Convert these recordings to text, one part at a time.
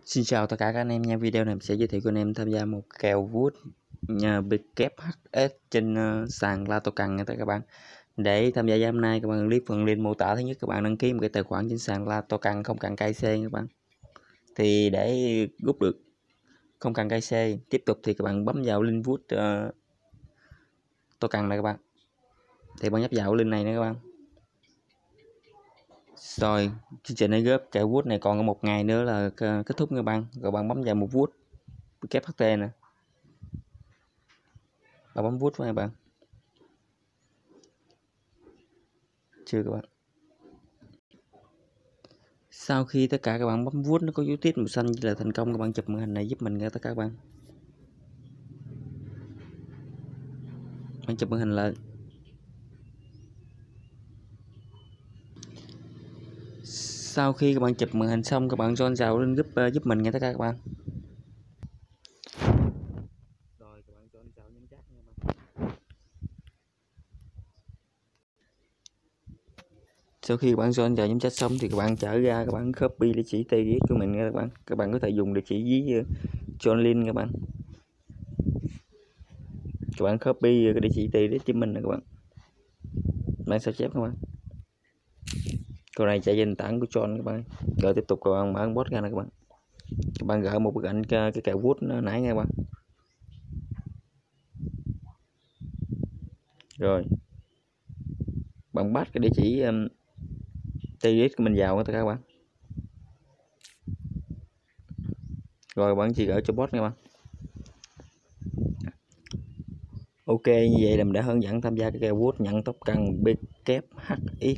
Xin chào tất cả các anh em nha. Video này mình sẽ giới thiệu cho anh em tham gia một kèo Wood BKFHS trên sàn Latocan nha các bạn. Để tham gia hôm nay các bạn click phần link mô tả. Thứ nhất các bạn đăng ký một cái tài khoản trên sàn Latocan không cần KC các bạn. Thì để rút được không cần KC tiếp tục thì các bạn bấm vào link Wood token này các bạn. Thì bạn nhấp vào link này nữa các bạn. Rồi chương trình này góp kèo Wood này còn có một ngày nữa là kết thúc các bạn. Rồi bạn bấm vào một Wood BKFHT nè. Bạn bấm Wood với các bạn. Chưa các bạn. Sau khi tất cả các bạn bấm Wood nó có dấu tích màu xanh là thành công, các bạn chụp màn hình này giúp mình nha tất cả các bạn. Bạn chụp màn hình lại. Sau khi các bạn chụp màn hình xong các bạn join vào lên group giúp mình nha tất cả các bạn. Rồi các bạn join vào nhóm chat nha các bạn. Sau khi các bạn join vào nhóm chat xong thì các bạn trở ra, các bạn copy địa chỉ TGX của mình nha các bạn. Các bạn có thể dùng địa chỉ dưới join link các bạn. Các bạn copy cái địa chỉ TGX của mình nè các bạn. Bạn sao chép các bạn. Câu này chạy trên nền tảng của John các bạn. Rồi tiếp tục các bạn mở bot ra nè các bạn. Các bạn gỡ một bức ảnh cái kèo Wood nó nãy nha các bạn. Rồi bạn bắt cái địa chỉ TGX của mình vào tất cả các bạn. Rồi bạn chỉ gửi cho bot nha các bạn. Ok, như vậy là mình đã hướng dẫn tham gia cái kèo Wood nhận token BKFHX.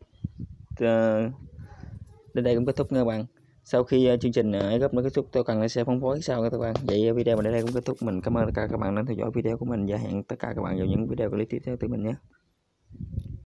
Đến đây cũng kết thúc nha các bạn. Sau khi chương trình góp nó kết thúc, tôi cần sẽ phân phối sau các bạn. Vậy video mình đến đây cũng kết thúc. Mình cảm ơn tất cả các bạn đã theo dõi video của mình và hẹn tất cả các bạn vào những video clip tiếp theo từ mình nhé.